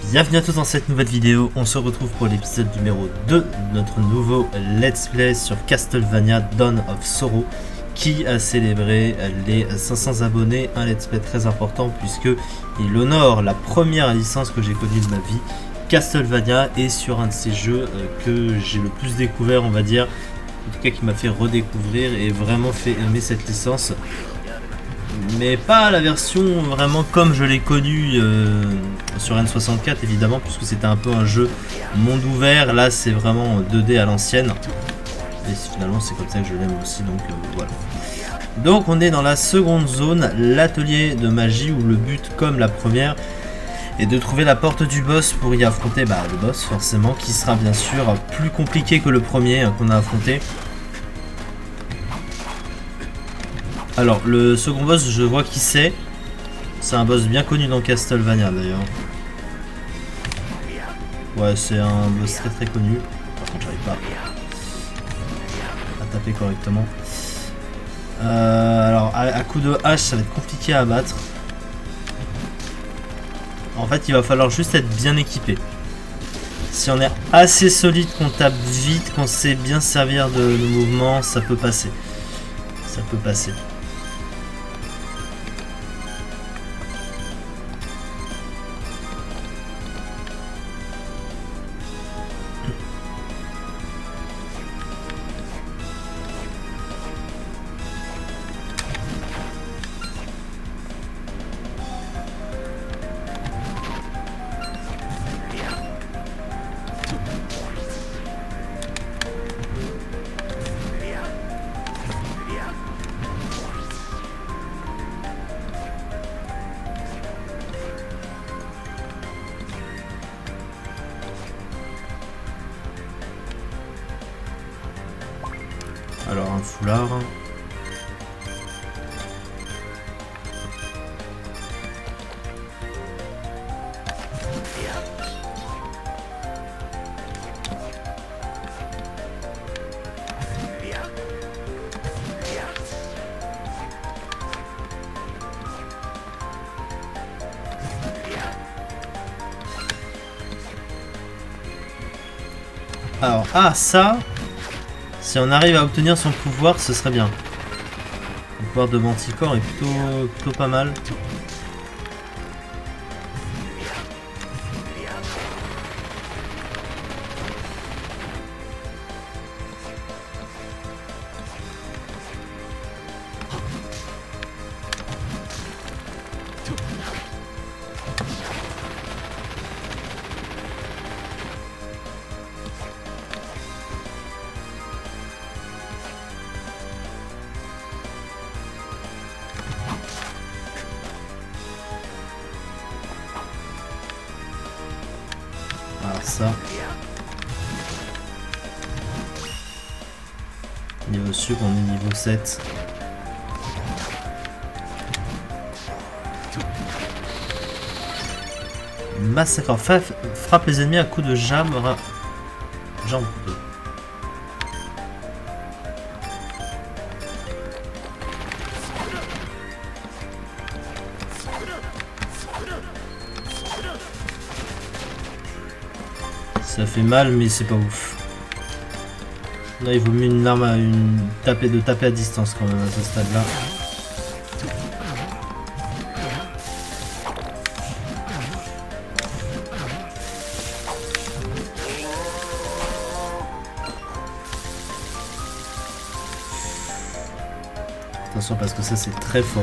Bienvenue à tous dans cette nouvelle vidéo, on se retrouve pour l'épisode numéro 2 de notre nouveau Let's Play sur Castlevania Dawn of Sorrow qui a célébré les 500 abonnés, un Let's Play très important puisque il honore la première licence que j'ai connue de ma vie, Castlevania, et sur un de ces jeux que j'ai le plus découvert, on va dire, en tout cas qui m'a fait redécouvrir et vraiment fait aimer cette licence. Mais pas la version vraiment comme je l'ai connue sur N64 évidemment, puisque c'était un peu un jeu monde ouvert. Là c'est vraiment 2D à l'ancienne. Et finalement c'est comme ça que je l'aime aussi, donc voilà. Donc on est dans la seconde zone, l'atelier de magie, où le but, comme la première, est de trouver la porte du boss pour y affronter le boss forcément, qui sera bien sûr plus compliqué que le premier qu'on a affronté. Alors, le second boss, je vois qui c'est. C'est un boss bien connu dans Castlevania d'ailleurs. Ouais, c'est un boss très connu. Par contre, j'arrive pas à taper correctement. Alors, à coup de hache, ça va être compliqué à battre. En fait, il va falloir juste être bien équipé. Si on est assez solide, qu'on tape vite, qu'on sait bien servir de mouvement, ça peut passer. Ça peut passer. Alors un foulard. Alors, ça, si on arrive à obtenir son pouvoir, ce serait bien. Le pouvoir de Manticore est plutôt pas mal. Alors ça, niveau sup, on est niveau 7. Massacre, frappe les ennemis à coups de jambe. Jambe. Ça fait mal, mais c'est pas ouf. Là, il vaut mieux une arme à de taper à distance quand même à ce stade-là. Attention parce que ça c'est très fort.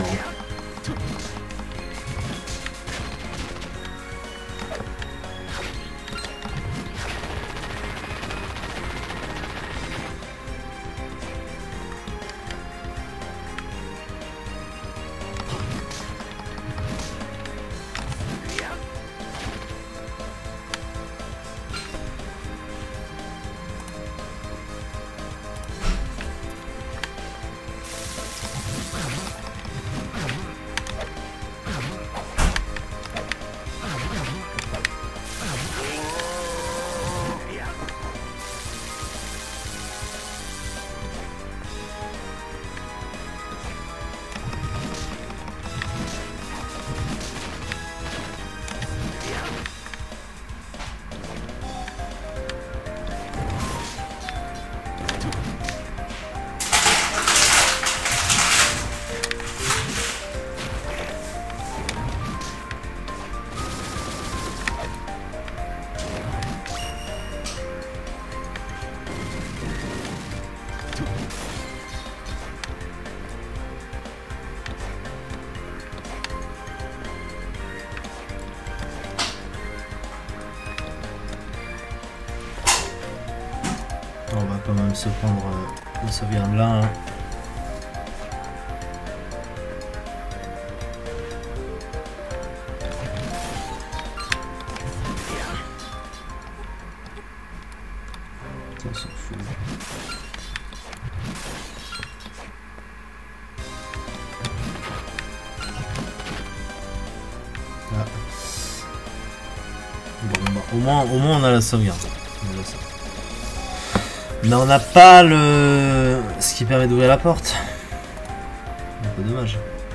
On va quand même se prendre une sauvegarde là. Hein. On s'en fout. Ah. Bon, bah, au moins on a la sauvegarde. Mais on n'a pas le... ce qui permet d'ouvrir la porte. Un peu dommage.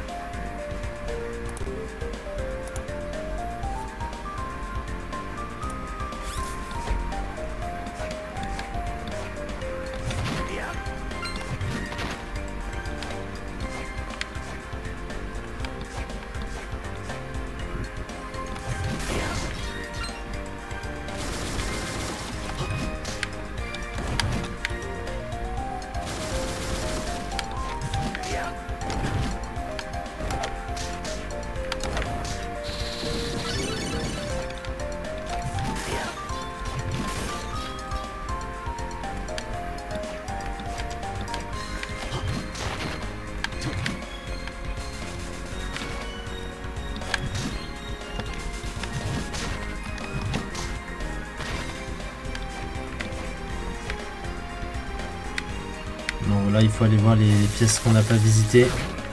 Non, là il faut aller voir les pièces qu'on n'a pas visitées.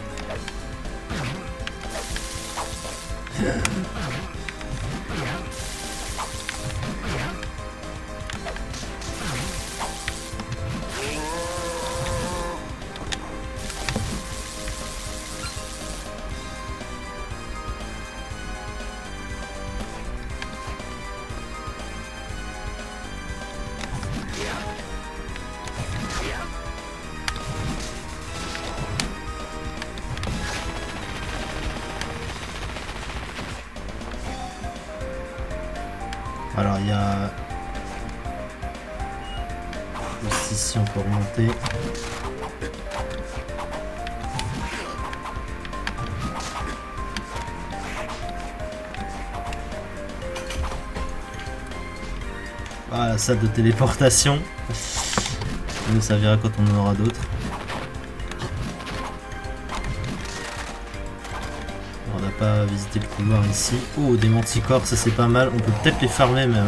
Alors il y a aussi si on peut remonter. Ah, la salle de téléportation. Ça nous servira quand on en aura d'autres. On n'a pas visité le couloir ici. Oh, des manticores, ça c'est pas mal. On peut peut-être les farmer même.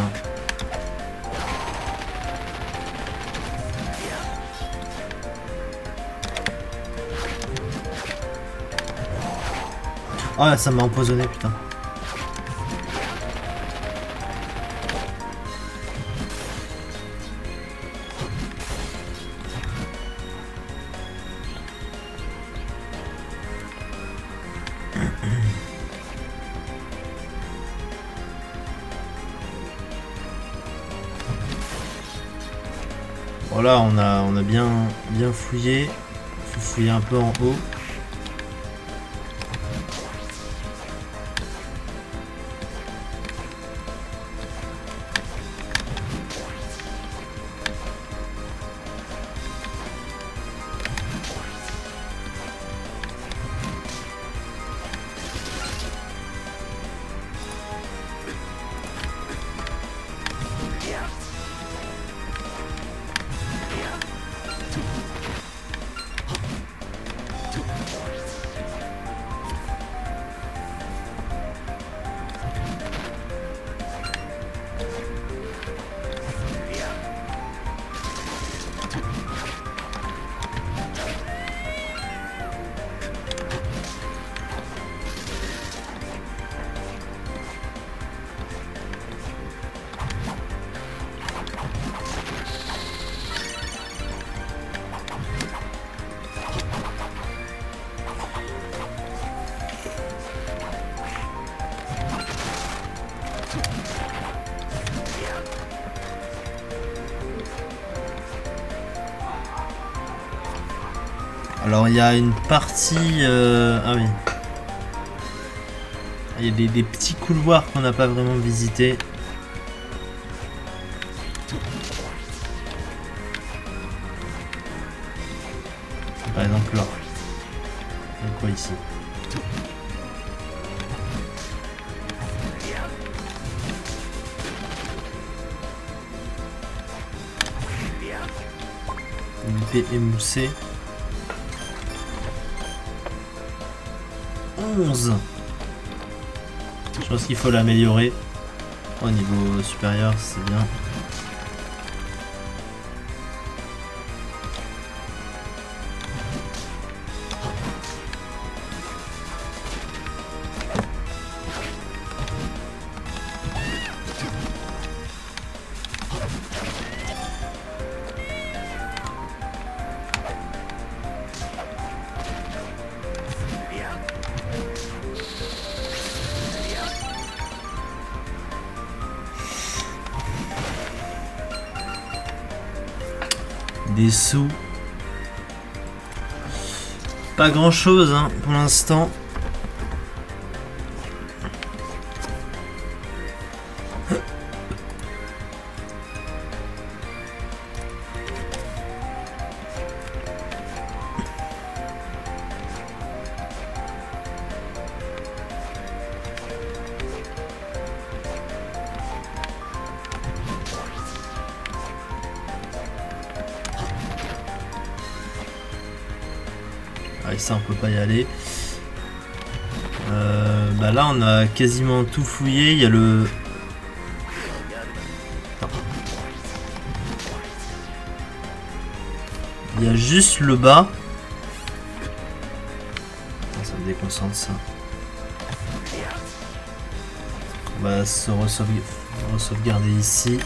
Ah, ça m'a empoisonné, putain. Voilà, on a bien fouillé. Il faut fouiller un peu en haut. Alors il y a une partie... Ah oui. Il y a des petits couloirs qu'on n'a pas vraiment visités. Par exemple là. Il y a quoi ici? épée émoussée. 11. Je pense qu'il faut l'améliorer. Au niveau supérieur, c'est bien. Des sous. Pas grand chose hein, pour l'instant. Et ça on peut pas y aller. Bah là on a quasiment tout fouillé. Il y a le... Attends. Il y a juste le bas. Ça me déconcentre ça. On va se re-sauvegarder ici.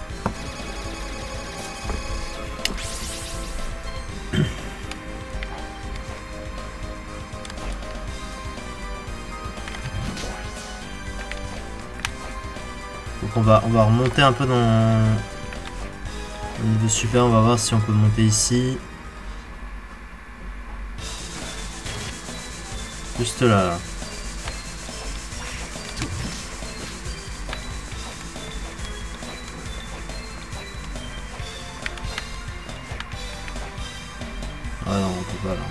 On va remonter un peu dans au niveau super, on va voir si on peut monter ici. Juste là. Ah non, on peut pas là.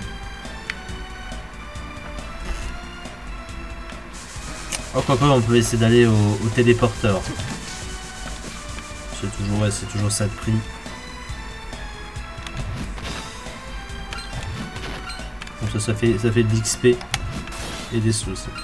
Oh, quoique on peut essayer d'aller au téléporteur. C'est toujours, ouais, c'est toujours ça de prix. Donc ça fait de l'XP et des sous aussi.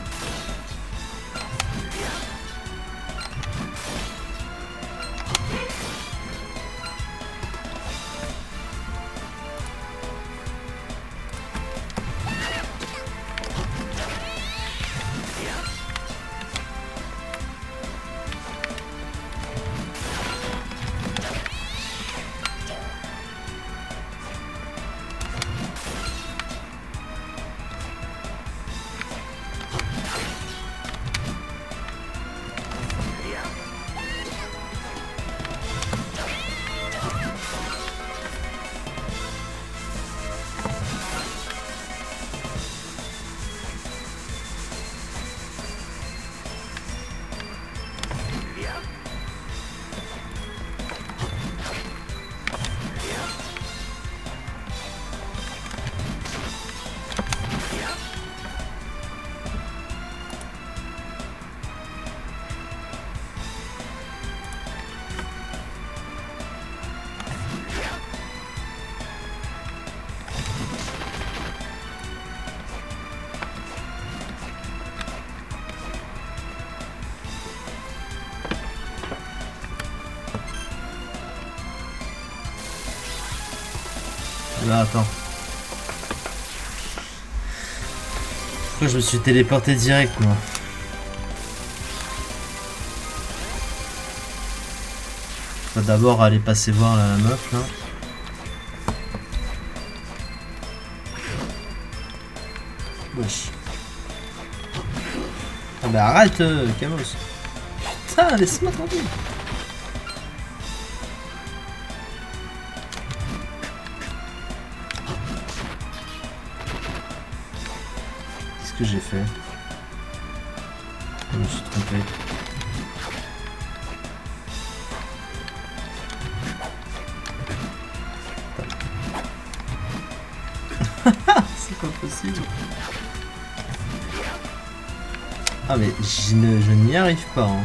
Là, attends. Pourquoi je me suis téléporté direct, moi? On va d'abord aller passer voir la meuf, là. Wesh. Ah bah arrête, Camos. Putain, laisse-moi tranquille. Que j'ai fait. Je me suis trompé. C'est pas possible. Ah mais je n'y arrive pas. Hein.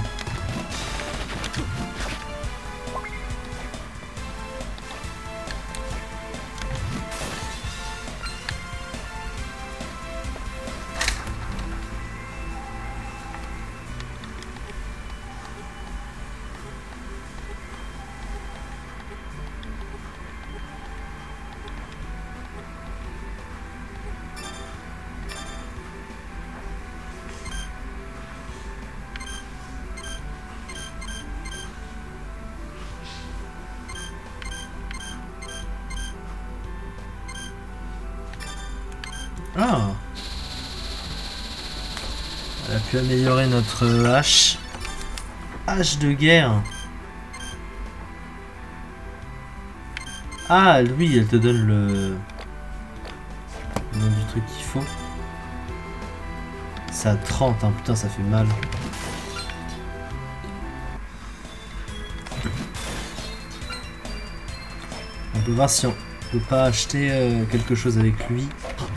Ah. On a pu améliorer notre hache. Hache de guerre. Ah, oui, elle te donne le nom du truc qu'il faut. C'est à 30, hein. Putain, ça fait mal. On peut voir si on peut pas acheter quelque chose avec lui.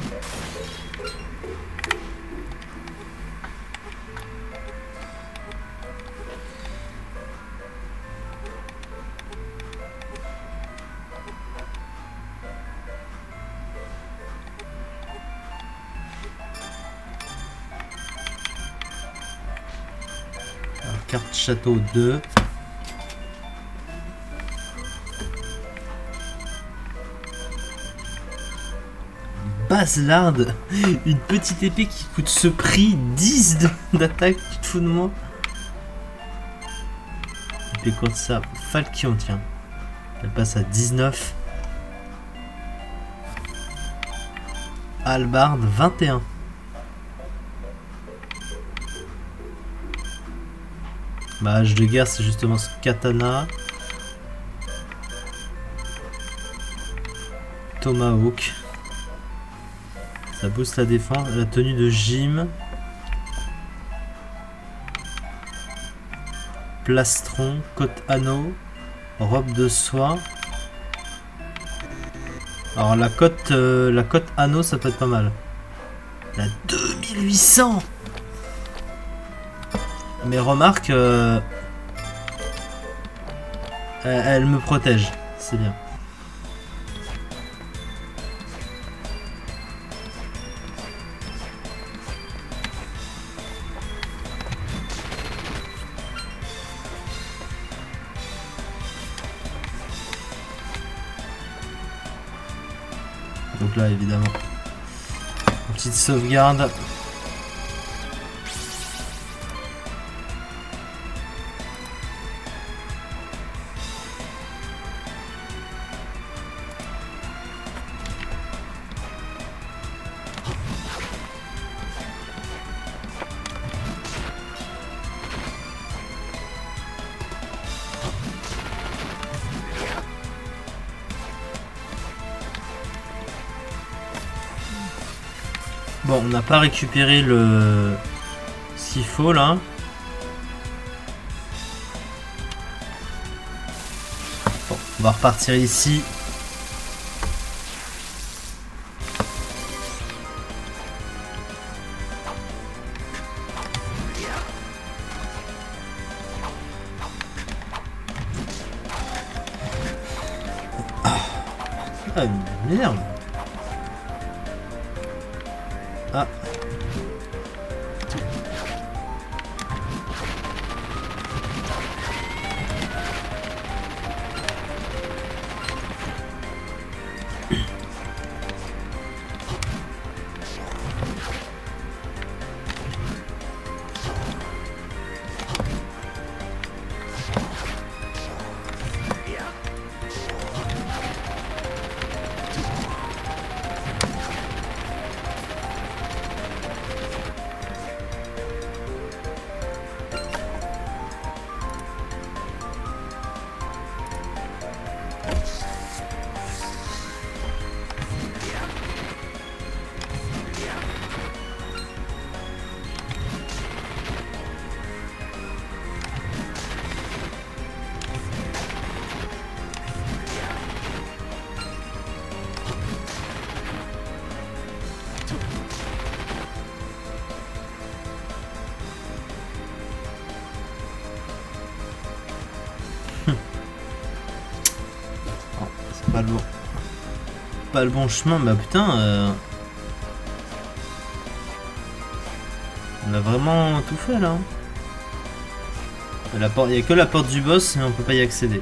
Alors, carte château 2. Baselard, une petite épée qui coûte ce prix, 10 d'attaque, tu te fous de moi? Épée contre ça, Falchion, tiens. Elle passe à 19. Halbard, 21. Ma hache de guerre, c'est justement ce katana. Tomahawk. Ça booste la défense. La tenue de gym. Plastron, côte anneau, robe de soie. Alors la côte anneau, ça peut être pas mal. La 2800. Mais remarque, elle me protège, c'est bien. Donc là, évidemment, une petite sauvegarde. Bon, on n'a pas récupéré ce qu'il faut là. Bon, on va repartir ici. Ah, merde. Ah. Pas le bon chemin, bah putain, on a vraiment tout fait là. Il n'y a que la porte du boss, mais on peut pas y accéder.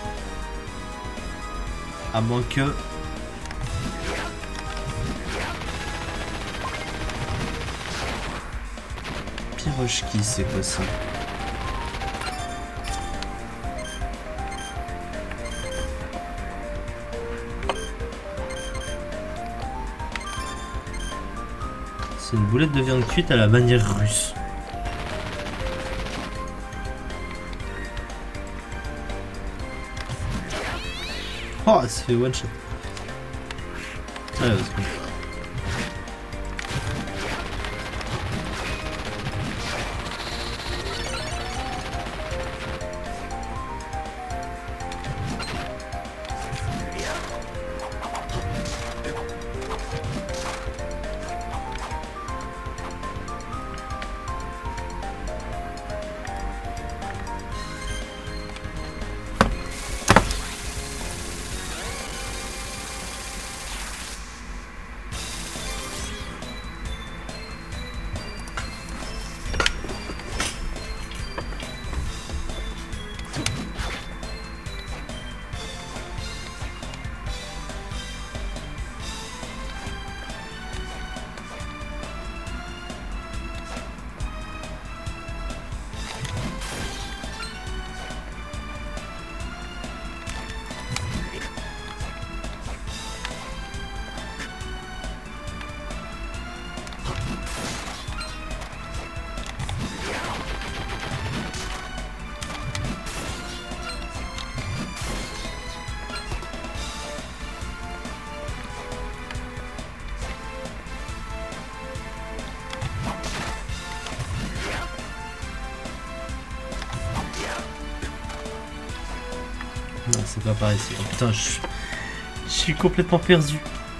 À moins que... Pirochki, c'est quoi ça? C'est une boulette de viande cuite à la manière russe. Oh, ça fait one shot. Allez, vas-y. Non, c'est pas pareil. Oh, putain, je suis complètement perdu.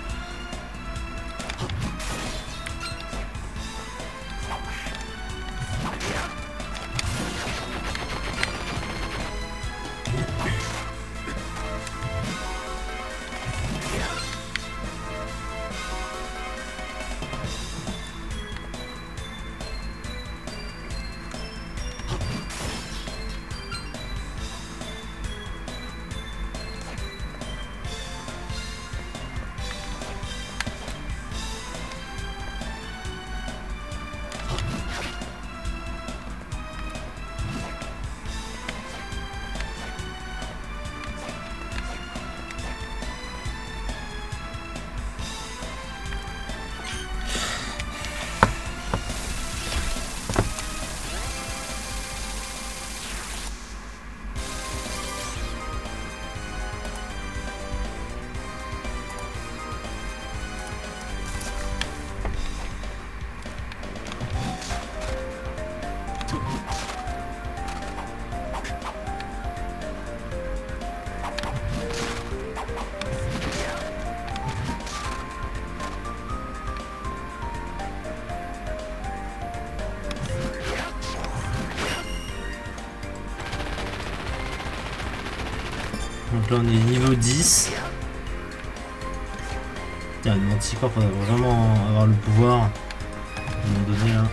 Donc là on est niveau 10. Putain, le manticore, faudrait vraiment avoir le pouvoir à un moment donné là.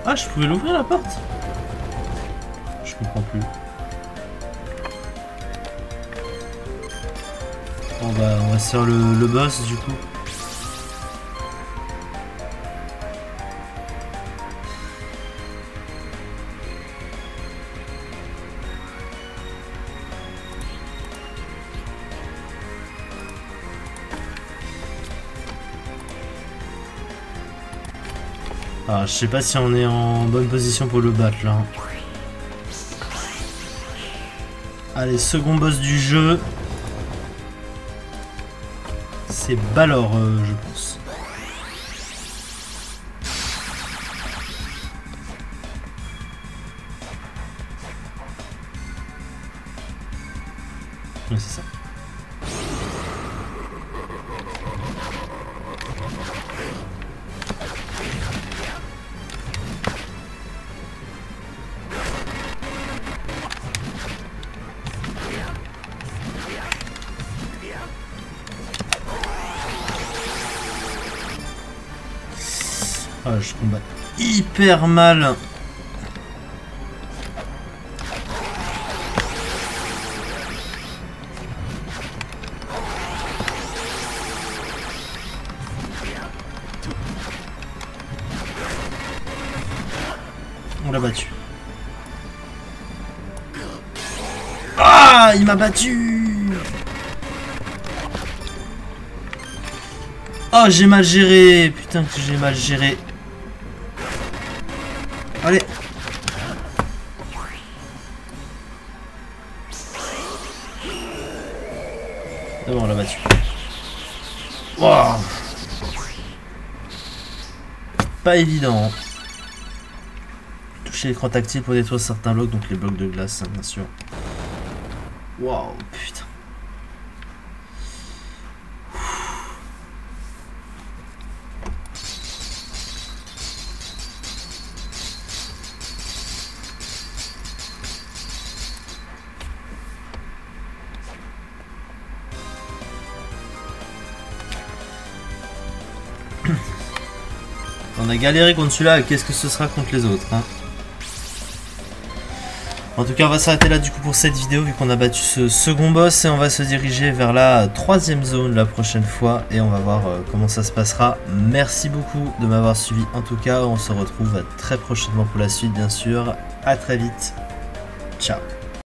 Ah, je pouvais l'ouvrir la porte? Je comprends plus. Bon bah on va se faire le boss du coup. Ah, je sais pas si on est en bonne position pour le battre là. Allez, second boss du jeu. C'est Balor, je pense. Oui, c'est ça. Ah, je combats hyper mal. On l'a battu. Ah, il m'a battu. Oh, j'ai mal géré. Putain que j'ai mal géré. Allez. C'est bon, on l'a battu. Wow. Pas évident. Toucher l'écran tactile pour détruire certains blocs, donc les blocs de glace, hein, bien sûr. Waouh, putain. On a galéré contre celui-là, qu'est-ce que ce sera contre les autres, hein? En tout cas, on va s'arrêter là du coup pour cette vidéo, vu qu'on a battu ce second boss, et on va se diriger vers la troisième zone la prochaine fois, et on va voir comment ça se passera. Merci beaucoup de m'avoir suivi. En tout cas, on se retrouve très prochainement pour la suite, bien sûr. À très vite. Ciao.